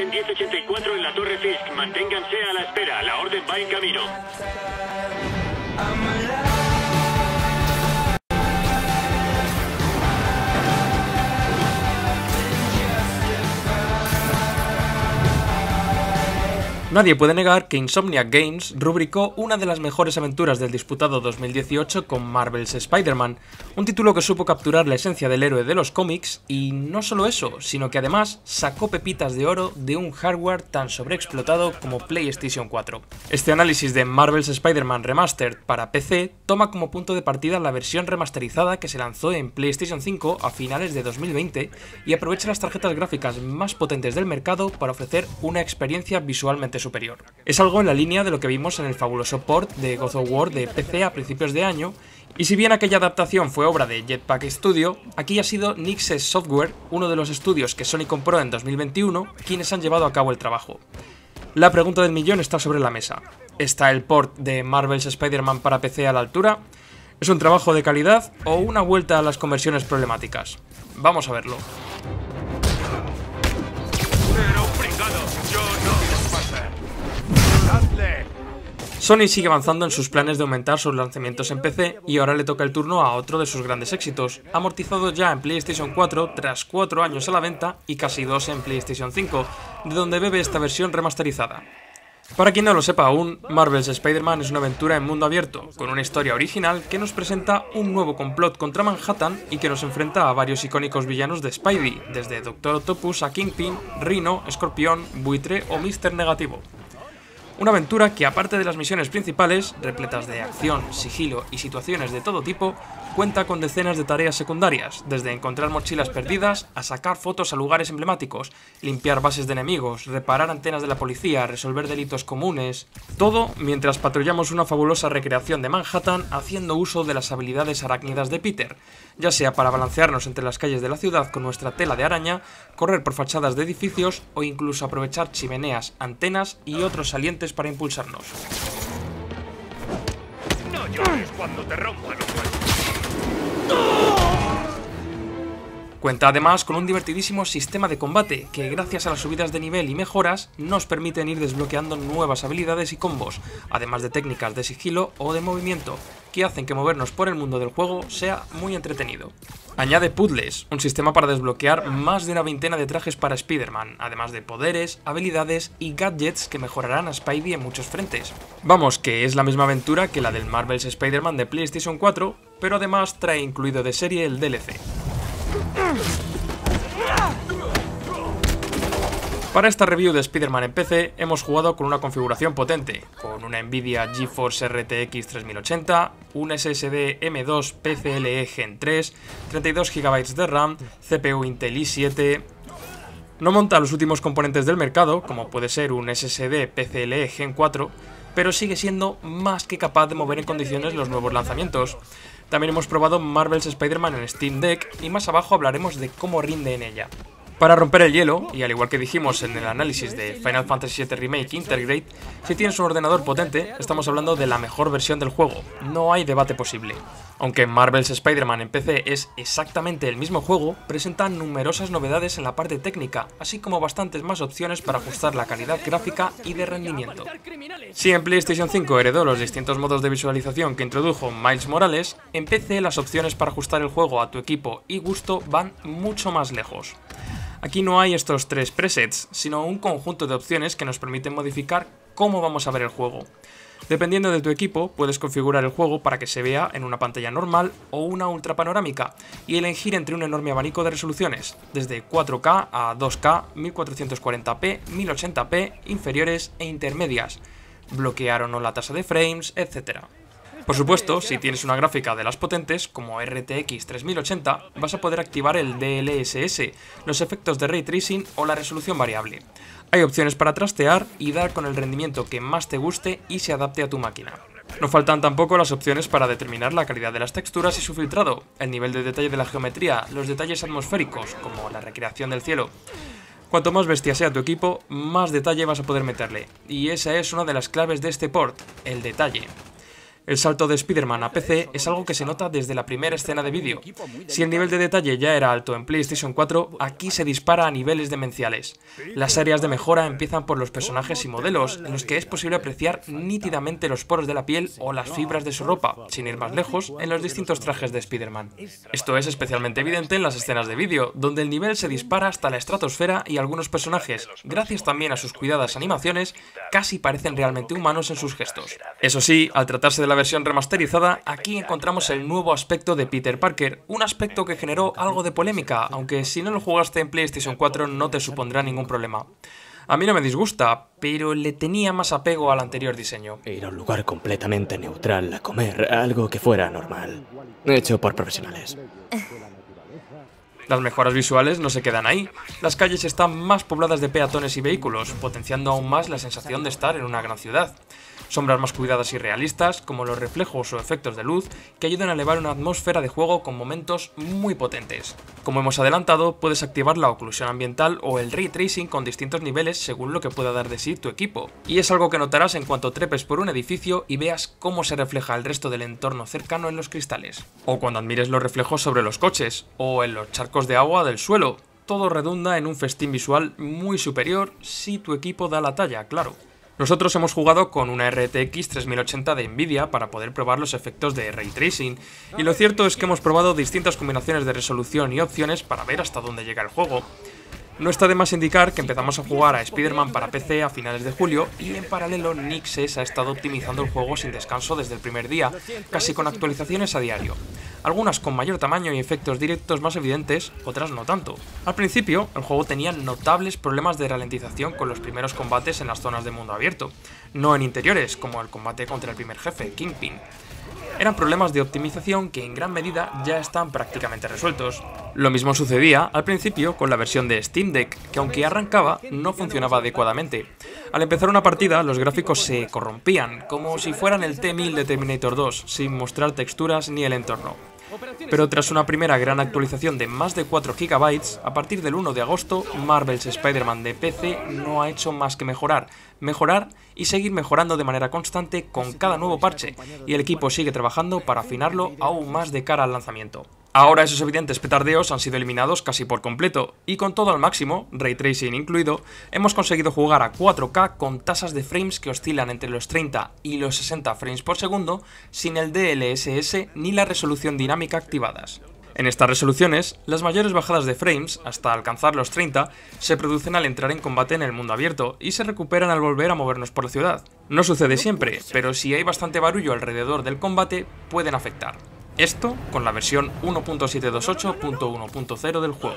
en 1084 en la Torre Fisk. Manténganse a la espera. La orden va en camino. Nadie puede negar que Insomniac Games rubricó una de las mejores aventuras del disputado 2018 con Marvel's Spider-Man, un título que supo capturar la esencia del héroe de los cómics y no solo eso, sino que además sacó pepitas de oro de un hardware tan sobreexplotado como PlayStation 4. Este análisis de Marvel's Spider-Man Remastered para PC toma como punto de partida la versión remasterizada que se lanzó en PlayStation 5 a finales de 2020 y aprovecha las tarjetas gráficas más potentes del mercado para ofrecer una experiencia visualmente superior. Es algo en la línea de lo que vimos en el fabuloso port de God of War de PC a principios de año, y si bien aquella adaptación fue obra de Jetpack Studio, aquí ha sido Nixxes Software, uno de los estudios que Sony compró en 2021, quienes han llevado a cabo el trabajo. La pregunta del millón está sobre la mesa. ¿Está el port de Marvel's Spider-Man para PC a la altura? ¿Es un trabajo de calidad o una vuelta a las conversiones problemáticas? Vamos a verlo. Sony sigue avanzando en sus planes de aumentar sus lanzamientos en PC y ahora le toca el turno a otro de sus grandes éxitos, amortizado ya en PlayStation 4 tras 4 años a la venta y casi 2 en PlayStation 5, de donde bebe esta versión remasterizada. Para quien no lo sepa aún, Marvel's Spider-Man es una aventura en mundo abierto, con una historia original que nos presenta un nuevo complot contra Manhattan y que nos enfrenta a varios icónicos villanos de Spidey, desde Doctor Octopus a Kingpin, Rhino, Escorpión, Buitre o Mr. Negativo. Una aventura que, aparte de las misiones principales, repletas de acción, sigilo y situaciones de todo tipo, cuenta con decenas de tareas secundarias, desde encontrar mochilas perdidas a sacar fotos a lugares emblemáticos, limpiar bases de enemigos, reparar antenas de la policía, resolver delitos comunes... Todo mientras patrullamos una fabulosa recreación de Manhattan haciendo uso de las habilidades arácnidas de Peter, ya sea para balancearnos entre las calles de la ciudad con nuestra tela de araña, correr por fachadas de edificios o incluso aprovechar chimeneas, antenas y otros salientes para impulsarnos. No llores cuando te rompan los huesos. Cuenta además con un divertidísimo sistema de combate que, gracias a las subidas de nivel y mejoras, nos permiten ir desbloqueando nuevas habilidades y combos, además de técnicas de sigilo o de movimiento, que hacen que movernos por el mundo del juego sea muy entretenido. Añade puzzles, un sistema para desbloquear más de una veintena de trajes para Spider-Man, además de poderes, habilidades y gadgets que mejorarán a Spidey en muchos frentes. Vamos, que es la misma aventura que la del Marvel's Spider-Man de PlayStation 4, pero además trae incluido de serie el DLC. Para esta review de Spider-Man en PC hemos jugado con una configuración potente, con una Nvidia GeForce RTX 3080, un SSD M2 PCIe Gen 3, 32 GB de RAM, CPU Intel i7... No monta los últimos componentes del mercado, como puede ser un SSD PCIe Gen 4, pero sigue siendo más que capaz de mover en condiciones los nuevos lanzamientos. También hemos probado Marvel's Spider-Man en Steam Deck y más abajo hablaremos de cómo rinde en ella. Para romper el hielo, y al igual que dijimos en el análisis de Final Fantasy VII Remake Intergrade, si tienes un ordenador potente, estamos hablando de la mejor versión del juego, no hay debate posible. Aunque Marvel's Spider-Man en PC es exactamente el mismo juego, presenta numerosas novedades en la parte técnica, así como bastantes más opciones para ajustar la calidad gráfica y de rendimiento. Si en PlayStation 5 heredó los distintos modos de visualización que introdujo Miles Morales, en PC las opciones para ajustar el juego a tu equipo y gusto van mucho más lejos. Aquí no hay estos 3 presets, sino un conjunto de opciones que nos permiten modificar cómo vamos a ver el juego. Dependiendo de tu equipo, puedes configurar el juego para que se vea en una pantalla normal o una ultra panorámica, y elegir entre un enorme abanico de resoluciones, desde 4K a 2K, 1440p, 1080p, inferiores e intermedias, bloquear o no la tasa de frames, etc. Por supuesto, si tienes una gráfica de las potentes, como RTX 3080, vas a poder activar el DLSS, los efectos de Ray Tracing o la resolución variable. Hay opciones para trastear y dar con el rendimiento que más te guste y se adapte a tu máquina. No faltan tampoco las opciones para determinar la calidad de las texturas y su filtrado, el nivel de detalle de la geometría, los detalles atmosféricos, como la recreación del cielo. Cuanto más bestia sea tu equipo, más detalle vas a poder meterle, y esa es una de las claves de este port, el detalle. El salto de Spider-Man a PC es algo que se nota desde la primera escena de vídeo. Si el nivel de detalle ya era alto en PlayStation 4, aquí se dispara a niveles demenciales. Las áreas de mejora empiezan por los personajes y modelos, en los que es posible apreciar nítidamente los poros de la piel o las fibras de su ropa, sin ir más lejos, en los distintos trajes de Spider-Man. Esto es especialmente evidente en las escenas de vídeo, donde el nivel se dispara hasta la estratosfera y algunos personajes, gracias también a sus cuidadas animaciones, casi parecen realmente humanos en sus gestos. Eso sí, al tratarse de la versión remasterizada, aquí encontramos el nuevo aspecto de Peter Parker, un aspecto que generó algo de polémica, aunque si no lo jugaste en PlayStation 4 no te supondrá ningún problema. A mí no me disgusta, pero le tenía más apego al anterior diseño. Ir a un lugar completamente neutral a comer algo que fuera normal, hecho por profesionales. Las mejoras visuales no se quedan ahí. Las calles están más pobladas de peatones y vehículos, potenciando aún más la sensación de estar en una gran ciudad. Sombras más cuidadas y realistas, como los reflejos o efectos de luz, que ayudan a elevar una atmósfera de juego con momentos muy potentes. Como hemos adelantado, puedes activar la oclusión ambiental o el ray tracing con distintos niveles según lo que pueda dar de sí tu equipo. Y es algo que notarás en cuanto trepes por un edificio y veas cómo se refleja el resto del entorno cercano en los cristales. O cuando admires los reflejos sobre los coches, o en los charcos de agua del suelo. Todo redunda en un festín visual muy superior si tu equipo da la talla, claro. Nosotros hemos jugado con una RTX 3080 de Nvidia para poder probar los efectos de Ray Tracing, y lo cierto es que hemos probado distintas combinaciones de resolución y opciones para ver hasta dónde llega el juego. No está de más indicar que empezamos a jugar a Spider-Man para PC a finales de julio y en paralelo Nixxes ha estado optimizando el juego sin descanso desde el primer día, casi con actualizaciones a diario. Algunas con mayor tamaño y efectos directos más evidentes, otras no tanto. Al principio, el juego tenía notables problemas de ralentización con los primeros combates en las zonas de mundo abierto, no en interiores, como el combate contra el primer jefe, Kingpin. Eran problemas de optimización que en gran medida ya están prácticamente resueltos. Lo mismo sucedía al principio con la versión de Steam Deck, que aunque arrancaba, no funcionaba adecuadamente. Al empezar una partida, los gráficos se corrompían, como si fueran el T-1000 de Terminator 2, sin mostrar texturas ni el entorno. Pero tras una primera gran actualización de más de 4 GB, a partir del 1 de agosto, Marvel's Spider-Man de PC no ha hecho más que mejorar y seguir mejorando de manera constante con cada nuevo parche, y el equipo sigue trabajando para afinarlo aún más de cara al lanzamiento. Ahora esos evidentes petardeos han sido eliminados casi por completo, y con todo al máximo, Ray Tracing incluido, hemos conseguido jugar a 4K con tasas de frames que oscilan entre los 30 y los 60 frames por segundo, sin el DLSS ni la resolución dinámica activadas. En estas resoluciones, las mayores bajadas de frames, hasta alcanzar los 30, se producen al entrar en combate en el mundo abierto y se recuperan al volver a movernos por la ciudad. No sucede siempre, pero si hay bastante barullo alrededor del combate, pueden afectar. Esto con la versión 1.728.1.0 del juego.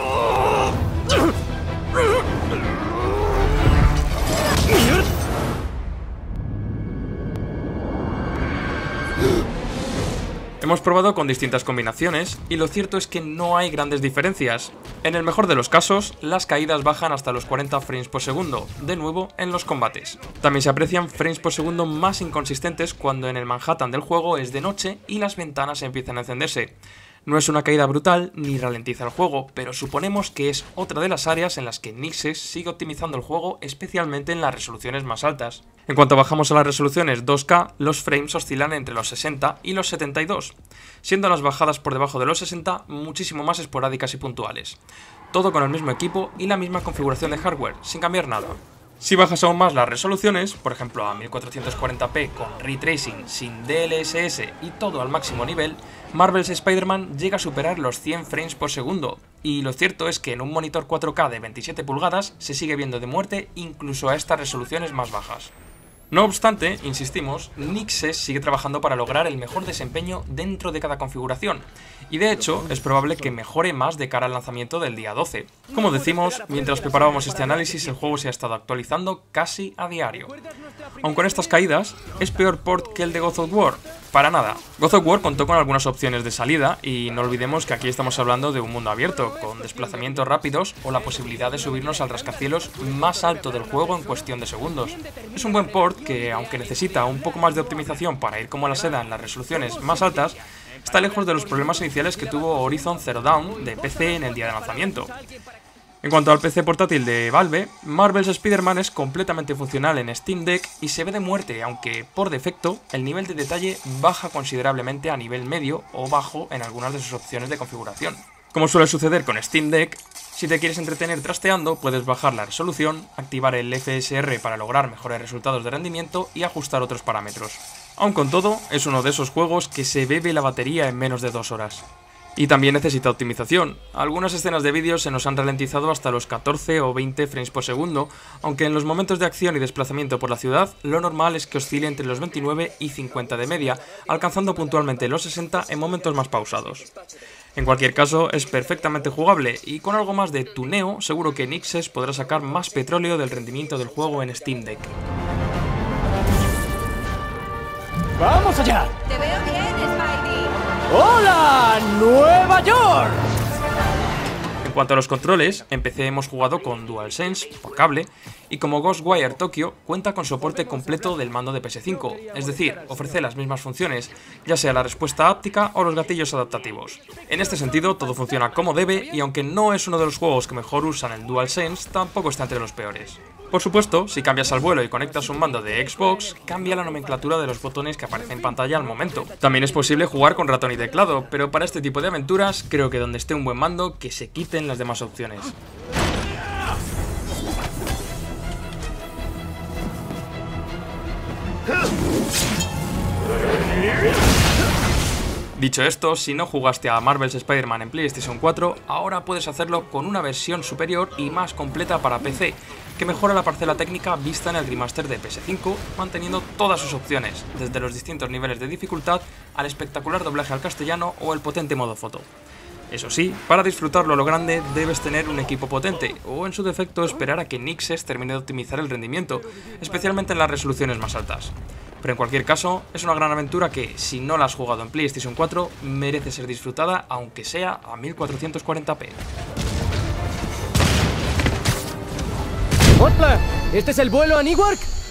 Hemos probado con distintas combinaciones y lo cierto es que no hay grandes diferencias. En el mejor de los casos, las caídas bajan hasta los 40 frames por segundo, de nuevo en los combates. También se aprecian frames por segundo más inconsistentes cuando en el Manhattan del juego es de noche y las ventanas empiezan a encenderse. No es una caída brutal ni ralentiza el juego, pero suponemos que es otra de las áreas en las que Nixxes sigue optimizando el juego, especialmente en las resoluciones más altas. En cuanto bajamos a las resoluciones 2K, los frames oscilan entre los 60 y los 72, siendo las bajadas por debajo de los 60 muchísimo más esporádicas y puntuales. Todo con el mismo equipo y la misma configuración de hardware, sin cambiar nada. Si bajas aún más las resoluciones, por ejemplo a 1440p con Ray Tracing, sin DLSS y todo al máximo nivel, Marvel's Spider-Man llega a superar los 100 frames por segundo, y lo cierto es que en un monitor 4K de 27 pulgadas se sigue viendo de muerte incluso a estas resoluciones más bajas. No obstante, insistimos, Nixxes sigue trabajando para lograr el mejor desempeño dentro de cada configuración, y de hecho es probable que mejore más de cara al lanzamiento del día 12. Como decimos, mientras preparábamos este análisis el juego se ha estado actualizando casi a diario. Aun con estas caídas, ¿es peor port que el de God of War? Para nada. God of War contó con algunas opciones de salida y no olvidemos que aquí estamos hablando de un mundo abierto, con desplazamientos rápidos o la posibilidad de subirnos al rascacielos más alto del juego en cuestión de segundos. Es un buen port que, aunque necesita un poco más de optimización para ir como la seda en las resoluciones más altas, está lejos de los problemas iniciales que tuvo Horizon Zero Dawn de PC en el día de lanzamiento. En cuanto al PC portátil de Valve, Marvel's Spider-Man es completamente funcional en Steam Deck y se ve de muerte, aunque por defecto el nivel de detalle baja considerablemente a nivel medio o bajo en algunas de sus opciones de configuración. Como suele suceder con Steam Deck, si te quieres entretener trasteando, puedes bajar la resolución, activar el FSR para lograr mejores resultados de rendimiento y ajustar otros parámetros. Aun con todo, es uno de esos juegos que se bebe la batería en menos de 2 horas. Y también necesita optimización. Algunas escenas de vídeo se nos han ralentizado hasta los 14 o 20 frames por segundo, aunque en los momentos de acción y desplazamiento por la ciudad, lo normal es que oscile entre los 29 y 50 de media, alcanzando puntualmente los 60 en momentos más pausados. En cualquier caso, es perfectamente jugable, y con algo más de tuneo, seguro que Nixxes podrá sacar más petróleo del rendimiento del juego en Steam Deck. ¡Vamos allá! ¡Te veo bien, Spidey! ¡Hola, Nueva York! En cuanto a los controles, en PC hemos jugado con DualSense, por cable, y como Ghostwire Tokyo cuenta con soporte completo del mando de PS5, es decir, ofrece las mismas funciones, ya sea la respuesta áptica o los gatillos adaptativos. En este sentido, todo funciona como debe, y aunque no es uno de los juegos que mejor usan el DualSense, tampoco está entre los peores. Por supuesto, si cambias al vuelo y conectas un mando de Xbox, cambia la nomenclatura de los botones que aparecen en pantalla al momento. También es posible jugar con ratón y teclado, pero para este tipo de aventuras, creo que donde esté un buen mando, que se quiten las demás opciones. Dicho esto, si no jugaste a Marvel's Spider-Man en PlayStation 4, ahora puedes hacerlo con una versión superior y más completa para PC, que mejora la parcela técnica vista en el remaster de PS5, manteniendo todas sus opciones, desde los distintos niveles de dificultad al espectacular doblaje al castellano o el potente modo foto. Eso sí, para disfrutarlo a lo grande debes tener un equipo potente, o en su defecto esperar a que Nixxes termine de optimizar el rendimiento, especialmente en las resoluciones más altas. Pero en cualquier caso, es una gran aventura que, si no la has jugado en PlayStation 4, merece ser disfrutada aunque sea a 1440p. ¡Hola! ¿Este es el vuelo a Newark?